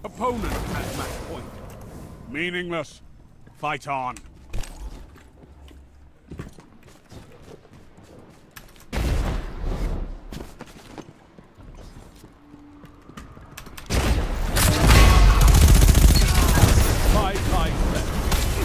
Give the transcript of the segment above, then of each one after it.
Opponent has match point. Meaningless. Fight on. Five lives left.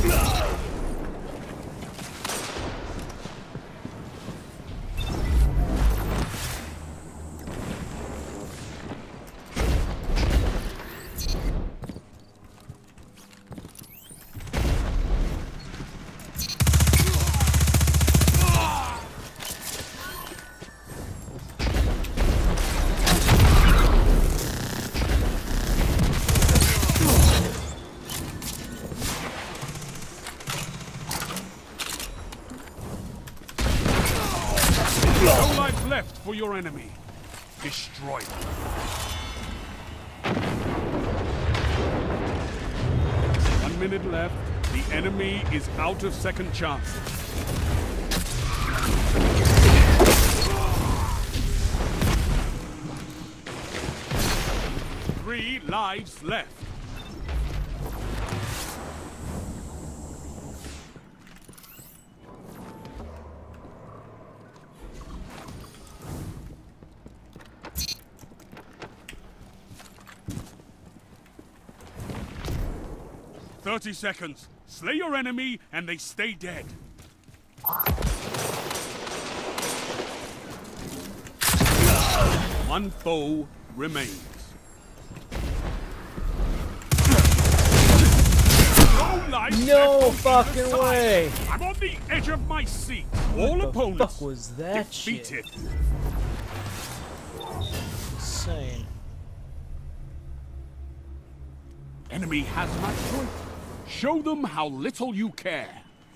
2 lives left for your enemy. Destroy them. 1 minute left. The enemy is out of second chances. 3 lives left. "30 seconds. Slay your enemy and they stay dead." One foe remains. No fucking way! I'm on the edge of my seat. All opponents What the fuck was that defeated. shit? Insane. Enemy has match point. Show them how little you care.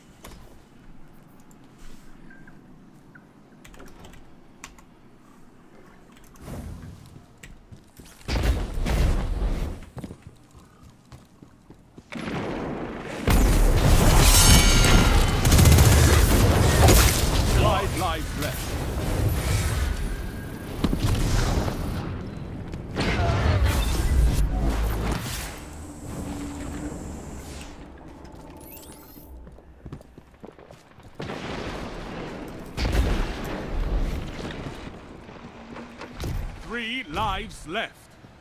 Lives left. Three lives left.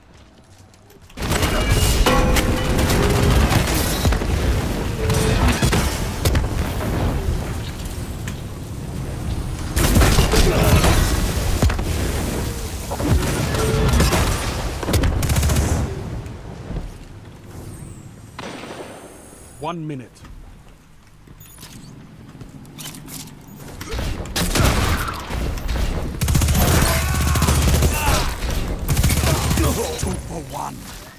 One minute. Two for one.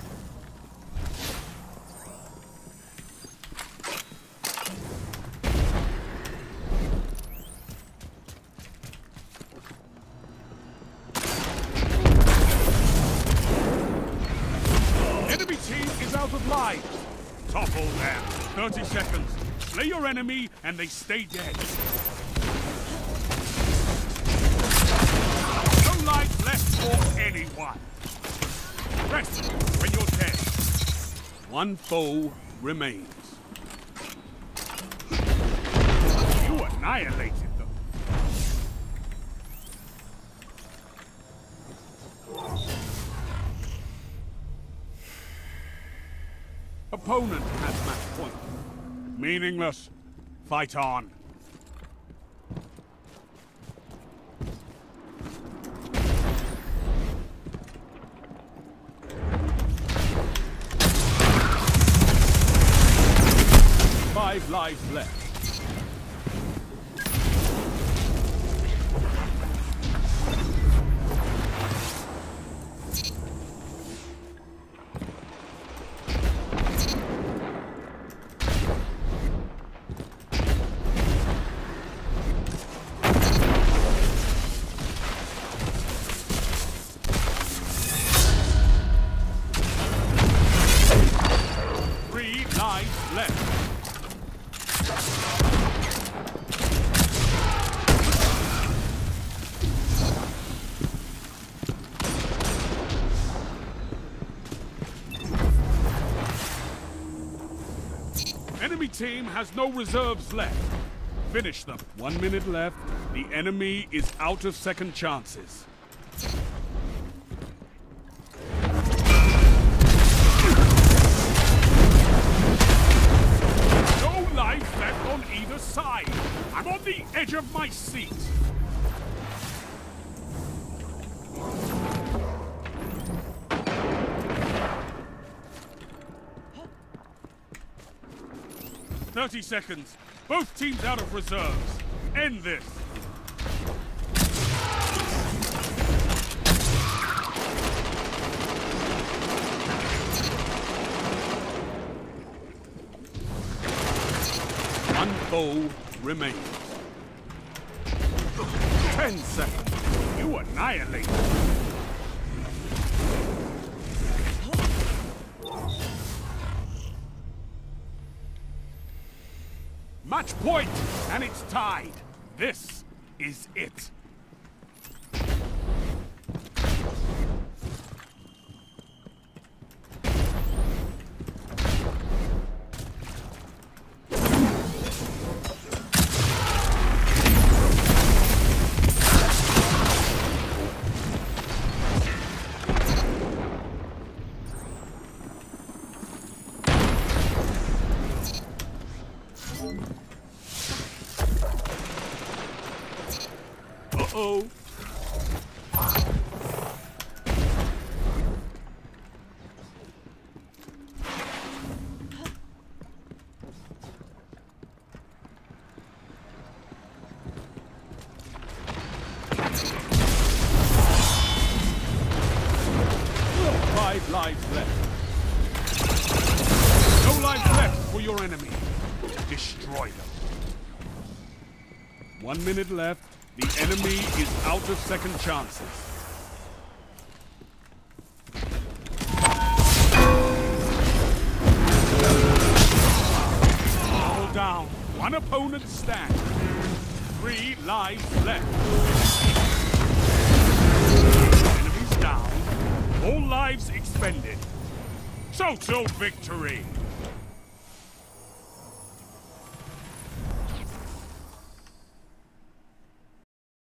Enemy team is out of lives. Topple them. 30 seconds. Slay your enemy and they stay dead. No life left for anyone. Rest when you're dead. One foe remains. You annihilated them. Opponent has match point. Meaningless. Fight on. Five lives left. enemy team has no reserves left. Finish them. 1 minute left. The enemy is out of second chances. No life left on either side. I'm on the edge of my seat. "30 seconds. Both teams out of reserves. End this." One foe remains. 10 seconds. You annihilate. Match point, and it's tied. This is it. Uh-oh. Five lives left. No lives left for your enemy. Destroy them. 1 minute left. The enemy is out of second chances. All down. One opponent stands. 3 lives left. Enemies down. All lives expended. Total victory.